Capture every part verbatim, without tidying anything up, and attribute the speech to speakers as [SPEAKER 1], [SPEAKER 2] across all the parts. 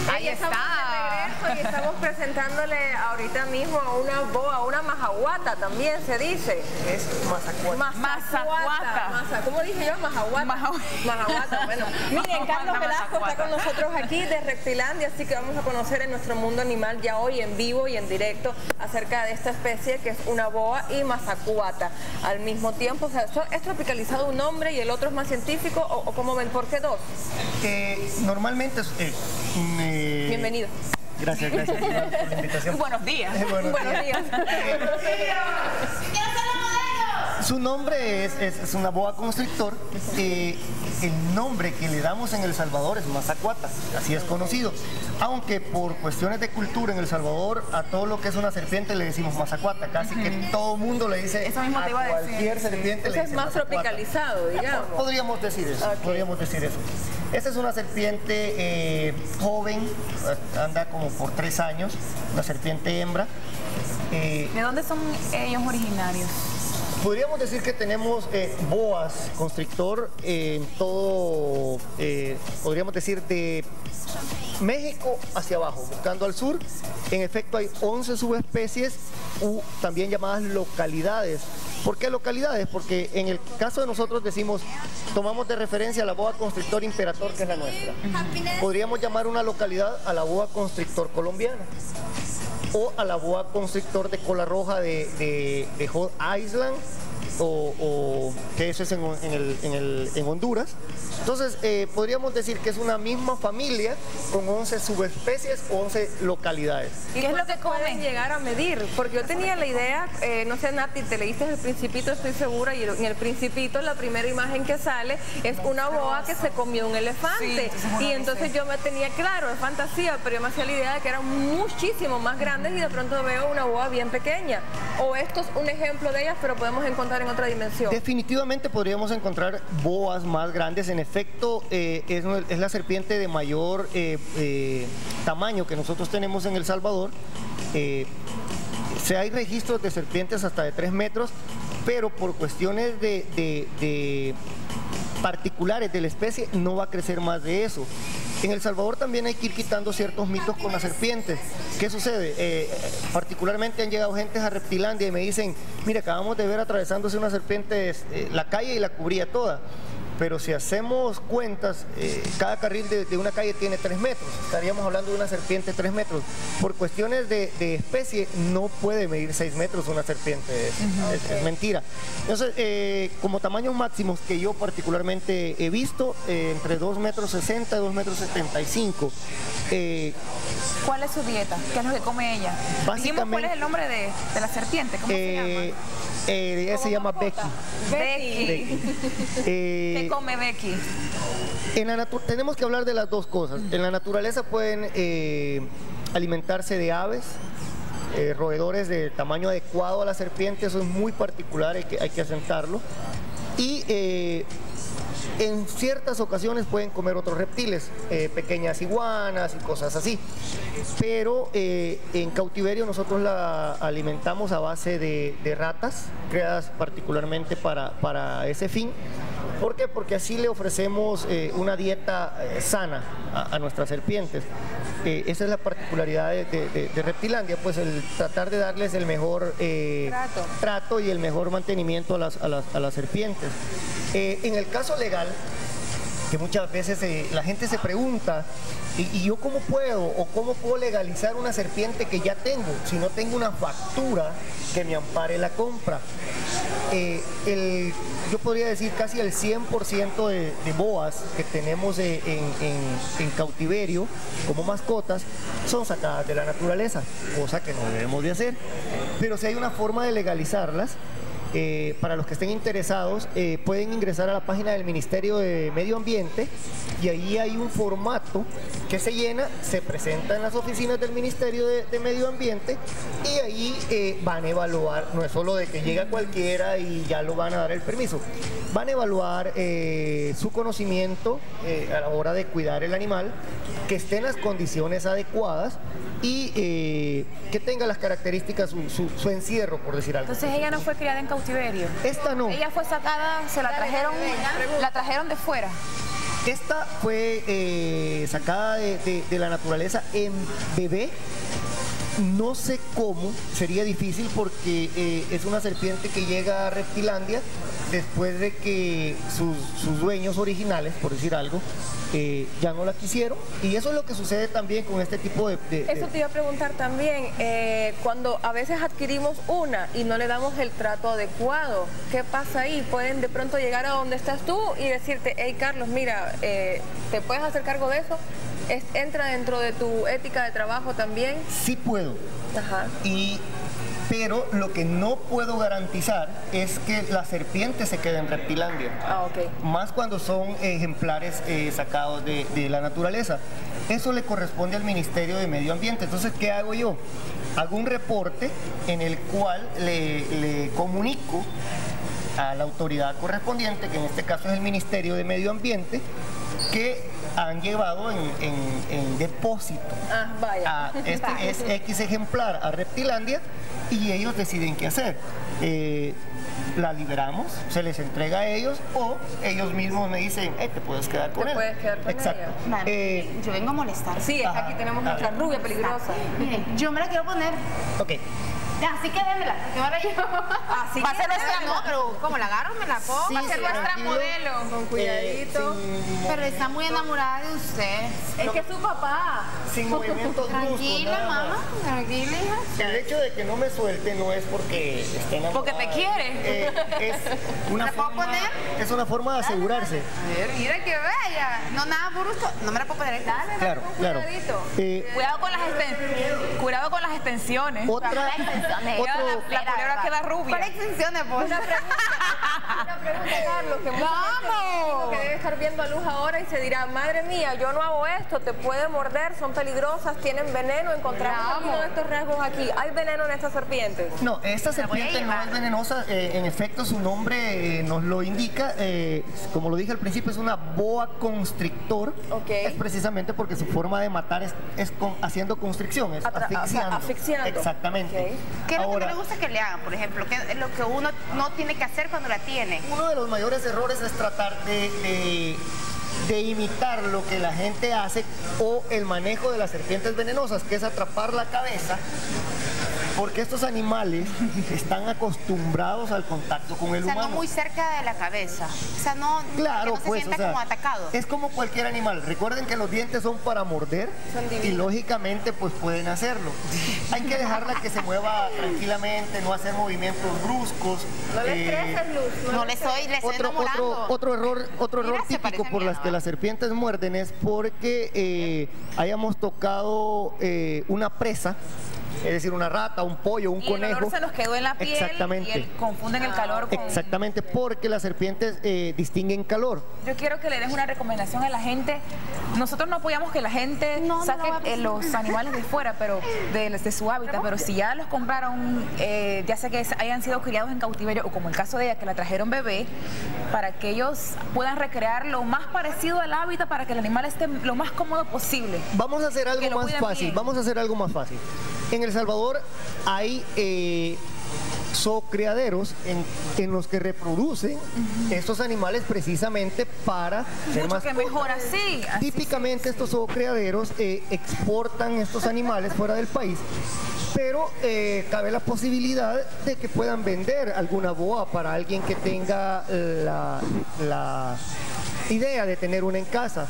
[SPEAKER 1] Ahí estamos de regreso y estamos presentándole ahorita mismo a una boa, una majaguata también se dice.
[SPEAKER 2] Es mazacuata.
[SPEAKER 1] Mazacuata. Maza, ¿Cómo dije yo? Majaguata. Majaguata, bueno. Miren, Carlos Velasco está con nosotros aquí de Reptilandia, así que vamos a conocer en nuestro mundo animal ya hoy en vivo y en directo acerca de esta especie que es una boa y mazacuata. Al mismo tiempo, o sea, ¿es tropicalizado un nombre y el otro es más científico o, o cómo ven? ¿Por qué dos?
[SPEAKER 2] Eh, normalmente es... Eh, eh,
[SPEAKER 1] Bienvenido.
[SPEAKER 2] Gracias, gracias por la invitación.
[SPEAKER 1] Buenos días.
[SPEAKER 2] Eh, buenos,
[SPEAKER 1] buenos días.
[SPEAKER 2] días. Su nombre es, es, es una boa constrictor. Eh, el nombre que le damos en El Salvador es mazacuata, así es conocido. Aunque por cuestiones de cultura en El Salvador, a todo lo que es una serpiente le decimos mazacuata. Casi uh-huh. que todo mundo le dice
[SPEAKER 1] eso mismo
[SPEAKER 2] a
[SPEAKER 1] te iba a
[SPEAKER 2] cualquier
[SPEAKER 1] decir.
[SPEAKER 2] serpiente.
[SPEAKER 1] Eso
[SPEAKER 2] le
[SPEAKER 1] es
[SPEAKER 2] dice
[SPEAKER 1] más
[SPEAKER 2] mazacuata.
[SPEAKER 1] Tropicalizado, digamos.
[SPEAKER 2] Podríamos decir eso, okay. podríamos decir eso. Esta es una serpiente eh, joven, anda como por tres años, una serpiente hembra.
[SPEAKER 3] Eh, ¿De dónde son ellos originarios?
[SPEAKER 2] Podríamos decir que tenemos eh, boas constrictor en eh, todo, eh, podríamos decir de México hacia abajo, buscando al sur. En efecto hay once subespecies, u también llamadas localidades. ¿Por qué localidades? Porque en el caso de nosotros decimos, tomamos de referencia a la boa constrictor imperator, que es la nuestra. Podríamos llamar una localidad a la boa constrictor colombiana o a la boa constrictor de cola roja de, de, de Hot Island, o, o que eso es en, en, el, en, el, en Honduras. Entonces eh, podríamos decir que es una misma familia con once subespecies, once localidades.
[SPEAKER 1] ¿Y qué es lo que pueden llegar a medir? Porque yo tenía la idea, eh, no sé Nati, te leíste El Principito, estoy segura, y en El Principito la primera imagen que sale es una boa que se comió un elefante. Sí, y entonces yo me tenía claro, es fantasía, pero yo me hacía la idea de que eran muchísimo más grandes y de pronto veo una boa bien pequeña. O esto es un ejemplo de ellas, pero podemos encontrar en otra dimensión.
[SPEAKER 2] Definitivamente podríamos encontrar boas más grandes. En efecto, eh, es, es la serpiente de mayor eh, eh, tamaño que nosotros tenemos en El Salvador. Eh, se hay registros de serpientes hasta de tres metros, pero por cuestiones de, de, de particulares de la especie no va a crecer más de eso. En El Salvador también hay que ir quitando ciertos mitos con las serpientes. ¿Qué sucede? Eh, particularmente han llegado gentes a Reptilandia y me dicen, mira, acabamos de ver atravesándose una serpiente eh, la calle y la cubría toda. Pero si hacemos cuentas, eh, cada carril de, de una calle tiene tres metros. Estaríamos hablando de una serpiente de tres metros. Por cuestiones de, de especie, no puede medir seis metros una serpiente. Es, uh-huh. es, es mentira. Entonces, eh, como tamaños máximos que yo particularmente he visto, eh, entre dos metros sesenta y dos metros setenta y cinco. Eh,
[SPEAKER 3] ¿Cuál es su dieta? ¿Qué es lo que come ella? Básicamente, ¿cuál es el nombre de, de la serpiente? ¿Cómo
[SPEAKER 2] eh, se llama? Eh, ella se llama Becky.
[SPEAKER 3] Becky.
[SPEAKER 2] Becky. Eh,
[SPEAKER 3] ¿Qué come Becky?
[SPEAKER 2] En la tenemos que hablar de las dos cosas. En la naturaleza pueden eh, alimentarse de aves, eh, roedores de tamaño adecuado a la serpiente, eso es muy particular, hay que, hay que asentarlo. Y eh, en ciertas ocasiones pueden comer otros reptiles, eh, pequeñas iguanas y cosas así. Pero eh, en cautiverio nosotros la alimentamos a base de, de ratas, creadas particularmente para, para ese fin. ¿Por qué? Porque así le ofrecemos eh, una dieta eh, sana a, a nuestras serpientes. Eh, esa es la particularidad de, de, de, de Reptilandia, pues el tratar de darles el mejor eh, trato. trato y el mejor mantenimiento a las, a las, a las serpientes. Eh, en el caso legal, que muchas veces eh, la gente se pregunta, ¿y, ¿y yo cómo puedo o cómo puedo legalizar una serpiente que ya tengo si no tengo una factura que me ampare la compra? Eh, el, yo podría decir casi el cien por ciento de, de boas que tenemos eh, en, en, en cautiverio como mascotas son sacadas de la naturaleza, cosa que no debemos de hacer. Pero si hay una forma de legalizarlas, Eh, para los que estén interesados, eh, pueden ingresar a la página del Ministerio de Medio Ambiente y ahí hay un formato que se llena, se presenta en las oficinas del Ministerio de, de Medio Ambiente y ahí eh, van a evaluar, no es solo de que llega cualquiera y ya lo van a dar el permiso, van a evaluar eh, su conocimiento eh, a la hora de cuidar el animal, que esté en las condiciones adecuadas y eh, que tenga las características, su, su, su encierro, por decir algo.
[SPEAKER 3] Entonces ella no fue criada en cautiverio.
[SPEAKER 2] Esta no.
[SPEAKER 3] Ella fue sacada, se la trajeron, la trajeron de fuera.
[SPEAKER 2] Esta fue eh, sacada de, de, de la naturaleza en bebé. No sé cómo, sería difícil porque eh, es una serpiente que llega a Reptilandia después de que sus, sus dueños originales, por decir algo, eh, ya no la quisieron. Y eso es lo que sucede también con este tipo de... de
[SPEAKER 1] eso te iba a preguntar también, eh, cuando a veces adquirimos una y no le damos el trato adecuado, ¿qué pasa ahí? Pueden de pronto llegar a donde estás tú y decirte, hey Carlos, mira, eh, ¿te puedes hacer cargo de eso? ¿Es, ¿Entra dentro de tu ética de trabajo también?
[SPEAKER 2] Sí puedo.
[SPEAKER 1] Ajá.
[SPEAKER 2] Y, pero lo que no puedo garantizar es que la serpiente se quede en Reptilandia.
[SPEAKER 1] Ah, ok.
[SPEAKER 2] Más cuando son ejemplares eh, sacados de, de la naturaleza. Eso le corresponde al Ministerio de Medio Ambiente. Entonces, ¿qué hago yo? Hago un reporte en el cual le, le comunico a la autoridad correspondiente, que en este caso es el Ministerio de Medio Ambiente, que han llevado en, en, en depósito
[SPEAKER 1] ah, vaya.
[SPEAKER 2] a este vaya. Es X ejemplar a Reptilandia y ellos deciden qué hacer. Eh, la liberamos, se les entrega a ellos o ellos mismos me dicen, eh, te puedes quedar con
[SPEAKER 1] te
[SPEAKER 2] él.
[SPEAKER 1] puedes quedar con
[SPEAKER 3] Exacto.
[SPEAKER 1] ella.
[SPEAKER 3] Vale. Eh, yo vengo a molestar.
[SPEAKER 1] Sí, es aquí tenemos nuestra rubia peligrosa.
[SPEAKER 3] Miren, yo me la quiero poner.
[SPEAKER 2] Ok.
[SPEAKER 3] Así que démela, que ahora yo.
[SPEAKER 1] Así
[SPEAKER 3] va a
[SPEAKER 1] que
[SPEAKER 3] ser nuestra,
[SPEAKER 1] démela.
[SPEAKER 3] no, pero como la agarro, me la pongo.
[SPEAKER 2] Sí,
[SPEAKER 3] va a ser
[SPEAKER 2] sí,
[SPEAKER 3] nuestra
[SPEAKER 2] tranquilo.
[SPEAKER 3] modelo.
[SPEAKER 1] Con cuidadito.
[SPEAKER 2] Eh, sin
[SPEAKER 3] Pero está muy enamorada de usted.
[SPEAKER 1] Es que es su papá.
[SPEAKER 2] Sin movimientos bruscos.
[SPEAKER 3] Tranquila,
[SPEAKER 2] nada más.
[SPEAKER 3] mamá. Tranquila, hija.
[SPEAKER 2] El hecho de que no me suelte no es porque esté enamorada.
[SPEAKER 3] Porque te quiere.
[SPEAKER 2] Eh, es, una
[SPEAKER 3] ¿La puedo
[SPEAKER 2] forma,
[SPEAKER 3] poner?
[SPEAKER 2] es una forma de asegurarse.
[SPEAKER 3] A ver, mira que bella. No, nada brusco. No me la puedo poner. Dale,
[SPEAKER 2] Claro,
[SPEAKER 1] con
[SPEAKER 2] claro.
[SPEAKER 1] cuidadito.
[SPEAKER 2] Eh,
[SPEAKER 3] Cuidado con las extensiones. Cuidado con las extensiones.
[SPEAKER 2] otra, otro,
[SPEAKER 3] La culebra queda rubia. ¿Cuál extensiones, pues?
[SPEAKER 1] Una pregunta, una pregunta, Carlos, que mucha gente
[SPEAKER 3] ¡Vamos!
[SPEAKER 1] que debe estar viendo a Luz ahora y se dirá, madre mía, yo no hago esto, te puede morder, son peligrosas, tienen veneno, encontramos
[SPEAKER 3] Bravo.
[SPEAKER 1] alguno de estos rasgos aquí. ¿Hay veneno en estas serpientes?
[SPEAKER 2] no, esta
[SPEAKER 3] La voy a
[SPEAKER 2] serpiente no
[SPEAKER 3] llevar.
[SPEAKER 2] es venenosa, eh, en efecto su nombre eh, nos lo indica, eh, como lo dije al principio, es una boa constrictor,
[SPEAKER 1] Ok.
[SPEAKER 2] es precisamente porque su forma de matar es, es con- haciendo constricción, es
[SPEAKER 1] Atra-
[SPEAKER 2] asfixiando.
[SPEAKER 1] o sea, asfixiando.
[SPEAKER 2] Exactamente.
[SPEAKER 1] Ok.
[SPEAKER 3] ¿Qué es lo que
[SPEAKER 2] Ahora,
[SPEAKER 3] no le gusta que le hagan, por ejemplo? ¿Qué es lo que uno no tiene que hacer cuando la tiene?
[SPEAKER 2] uno de los mayores errores es tratar de, de, de imitar lo que la gente hace o el manejo de las serpientes venenosas, que es atrapar la cabeza, porque estos animales están acostumbrados al contacto con el
[SPEAKER 3] O sea,
[SPEAKER 2] humano.
[SPEAKER 3] no muy cerca de la cabeza. O sea, no,
[SPEAKER 2] Claro,
[SPEAKER 3] que no se
[SPEAKER 2] pues,
[SPEAKER 3] sienta
[SPEAKER 2] o sea,
[SPEAKER 3] como atacado.
[SPEAKER 2] es como cualquier animal. Recuerden que los dientes son para morder
[SPEAKER 1] Son
[SPEAKER 2] y
[SPEAKER 1] divinos.
[SPEAKER 2] lógicamente pues pueden hacerlo. Hay que dejarla que se mueva tranquilamente, no hacer movimientos bruscos.
[SPEAKER 1] No le
[SPEAKER 2] eh,
[SPEAKER 1] estreses, Luz.
[SPEAKER 3] No le estoy, le estoy
[SPEAKER 2] Otro,
[SPEAKER 3] enamorando.
[SPEAKER 2] otro, otro error, otro
[SPEAKER 3] Mira,
[SPEAKER 2] error
[SPEAKER 3] se
[SPEAKER 2] típico
[SPEAKER 3] parece
[SPEAKER 2] por
[SPEAKER 3] a mi
[SPEAKER 2] las que
[SPEAKER 3] mamá.
[SPEAKER 2] las serpientes muerden es porque eh, hayamos tocado eh, una presa, es decir, una rata, un pollo, un
[SPEAKER 3] Y el
[SPEAKER 2] conejo.
[SPEAKER 3] olor se nos quedó en la piel.
[SPEAKER 2] Exactamente.
[SPEAKER 3] Y el- confunden el calor con...
[SPEAKER 2] Exactamente, porque las serpientes eh, distinguen calor.
[SPEAKER 3] Yo quiero que le des una recomendación a la gente. Nosotros no apoyamos que la gente
[SPEAKER 1] No, no
[SPEAKER 3] saque
[SPEAKER 1] lo voy a
[SPEAKER 3] eh, los animales de fuera, pero de, de su hábitat, pero si ya los compraron, eh, ya sea que hayan sido criados en cautiverio o como el caso de ella que la trajeron bebé, para que ellos puedan recrear lo más parecido al hábitat para que el animal esté lo más cómodo posible.
[SPEAKER 2] Vamos a hacer
[SPEAKER 3] Que
[SPEAKER 2] algo
[SPEAKER 3] lo
[SPEAKER 2] más
[SPEAKER 3] cuiden
[SPEAKER 2] fácil,
[SPEAKER 3] bien.
[SPEAKER 2] vamos a hacer algo más fácil. En El Salvador hay eh, zoocriaderos en, en los que reproducen estos animales precisamente para ser
[SPEAKER 3] Mucho
[SPEAKER 2] más
[SPEAKER 3] que mejor así. así
[SPEAKER 2] Típicamente estos zoocriaderos eh, exportan estos animales fuera del país, pero eh, cabe la posibilidad de que puedan vender alguna boa para alguien que tenga la, la idea de tener una en casa.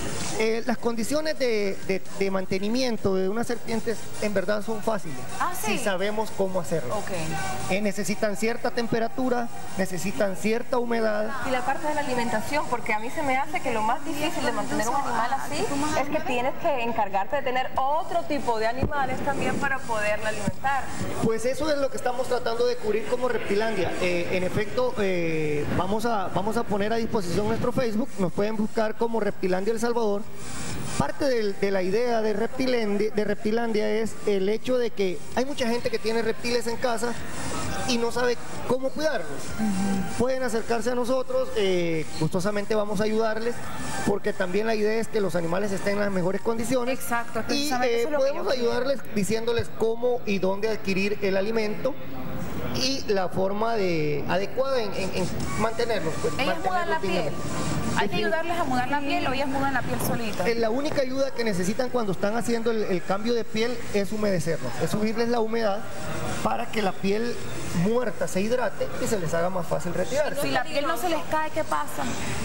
[SPEAKER 2] Eh, las condiciones de, de- de mantenimiento de unas serpientes en verdad son fáciles,
[SPEAKER 3] Ah, ¿sí?
[SPEAKER 2] si sabemos cómo hacerlo.
[SPEAKER 3] Ok.
[SPEAKER 2] Eh, necesitan cierta temperatura, necesitan cierta humedad.
[SPEAKER 1] Y la parte de la alimentación, porque a mí se me hace que lo más difícil de mantener un animal así es que tienes que encargarte de tener otro tipo de animales también para poderla alimentar.
[SPEAKER 2] Pues eso es lo que estamos tratando de cubrir como Reptilandia. Eh, en efecto, eh, vamos, a, vamos a poner a disposición nuestro Facebook, nos pueden buscar como Reptilandia El Salvador. Parte del- de la idea de Reptilandia, de Reptilandia es el hecho de que hay mucha gente que tiene reptiles en casa y no sabe cómo cuidarlos. Pueden acercarse a nosotros, eh, gustosamente vamos a ayudarles, porque también la idea es que los animales estén en las mejores condiciones.
[SPEAKER 3] Exacto,
[SPEAKER 2] Y
[SPEAKER 3] precisamente
[SPEAKER 2] eh,
[SPEAKER 3] eso es lo que
[SPEAKER 2] podemos
[SPEAKER 3] yo quiero.
[SPEAKER 2] ayudarles diciéndoles cómo y dónde adquirir el alimento y la forma de adecuada en, en- en mantenerlos. Pues,
[SPEAKER 3] Ellas mudan la
[SPEAKER 2] mantenerlos
[SPEAKER 3] piel.
[SPEAKER 2] dignamente.
[SPEAKER 3] Hay que ayudarles a mudar la piel o ellas mudan la piel solita.
[SPEAKER 2] Eh, La única ayuda que necesitan cuando están haciendo el, el cambio de piel es humedecerlos, es subirles la humedad para que la piel muerta se hidrate y se les haga más fácil retirarse.
[SPEAKER 3] Si la piel no se les cae, ¿qué pasa?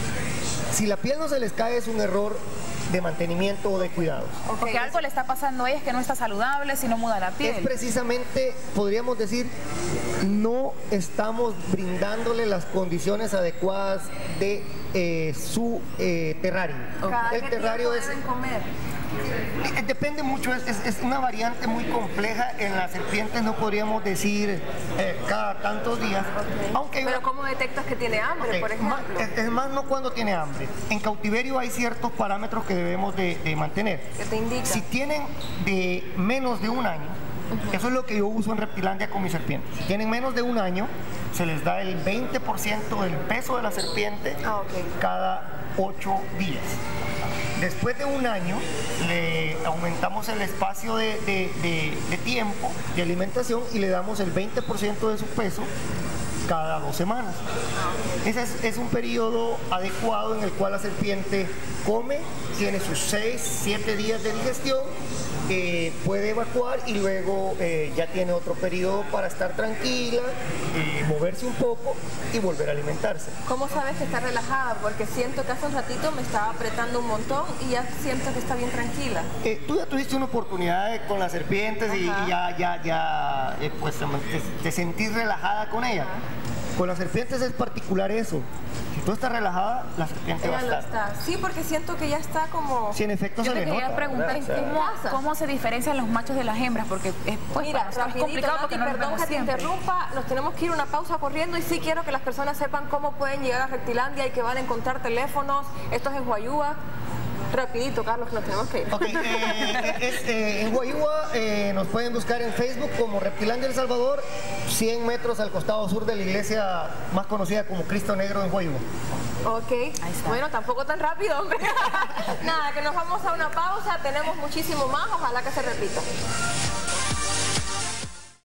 [SPEAKER 2] Si la piel no se les cae es un error de mantenimiento o de cuidados.
[SPEAKER 3] Porque algo le está pasando a ella, es que no está saludable si no muda la piel.
[SPEAKER 2] Es precisamente, podríamos decir, no estamos brindándole las condiciones adecuadas de eh, su eh, terrario.
[SPEAKER 1] Cada
[SPEAKER 2] El
[SPEAKER 1] qué
[SPEAKER 2] terrario
[SPEAKER 1] tiempo
[SPEAKER 2] es...
[SPEAKER 1] deben comer.
[SPEAKER 2] Eh, Depende mucho, es, es- es una variante muy compleja. En las serpientes no podríamos decir eh, cada tantos días, aunque hay
[SPEAKER 1] Pero
[SPEAKER 2] una-
[SPEAKER 1] ¿cómo detectas que tiene hambre,
[SPEAKER 2] Ok,
[SPEAKER 1] por
[SPEAKER 2] más-
[SPEAKER 1] ejemplo?
[SPEAKER 2] es, es más no cuando tiene hambre. En cautiverio hay ciertos parámetros que debemos de, de mantener.
[SPEAKER 1] ¿Qué te indica?
[SPEAKER 2] Si tienen de menos de un año, eso es lo que yo uso en Reptilandia con mis serpientes. Si tienen menos de un año, se les da el veinte por ciento del peso de la serpiente
[SPEAKER 1] Ah, ok.
[SPEAKER 2] cada ocho días. Después de un año, le aumentamos el espacio de, de- de- de tiempo de alimentación y le damos el veinte por ciento de su peso cada dos semanas. Ese es, es un periodo adecuado en el cual la serpiente come, tiene sus seis, siete días de digestión, eh, puede evacuar y luego eh, ya tiene otro periodo para estar tranquila, eh, moverse un poco y volver a alimentarse.
[SPEAKER 1] ¿Cómo sabes que está relajada? Porque siento que hace un ratito me estaba apretando un montón y ya siento que está bien tranquila.
[SPEAKER 2] Eh, tú ya tuviste una oportunidad de- con las serpientes y,
[SPEAKER 1] Ajá.
[SPEAKER 2] y ya, ya, ya, eh, pues te, te sentís relajada con ella. Con las serpientes es particular eso. Si tú estás relajada, la serpiente va a
[SPEAKER 1] Ella lo
[SPEAKER 2] estar.
[SPEAKER 1] está. Sí, porque siento que ya está como...
[SPEAKER 2] Si en efecto
[SPEAKER 3] Yo
[SPEAKER 2] se
[SPEAKER 3] te
[SPEAKER 2] le
[SPEAKER 3] quería
[SPEAKER 2] nota.
[SPEAKER 3] preguntar
[SPEAKER 2] ¿verdad? O sea,
[SPEAKER 3] ¿cómo,
[SPEAKER 1] pasa?
[SPEAKER 3] cómo se diferencian los machos de las hembras, porque es, pues,
[SPEAKER 1] Mira,
[SPEAKER 3] para nosotros es
[SPEAKER 1] rapidito,
[SPEAKER 3] complicado porque
[SPEAKER 1] Nati,
[SPEAKER 3] no los
[SPEAKER 1] perdón
[SPEAKER 3] vemos
[SPEAKER 1] que te
[SPEAKER 3] siempre.
[SPEAKER 1] interrumpa, nos tenemos que ir a una pausa corriendo y sí quiero que las personas sepan cómo pueden llegar a Reptilandia y que van a encontrar teléfonos. Esto es en Huayúa. Rapidito, Carlos, que nos tenemos que ir.
[SPEAKER 2] Ok, eh, es, eh, en Guayúa eh, nos pueden buscar en Facebook como Reptilandia El Salvador, cien metros al costado sur de la iglesia más conocida como Cristo Negro en Guayúa.
[SPEAKER 1] Ok,
[SPEAKER 3] está.
[SPEAKER 1] bueno, tampoco tan rápido, hombre. Nada, que nos vamos a una pausa, tenemos muchísimo más, ojalá que se repita.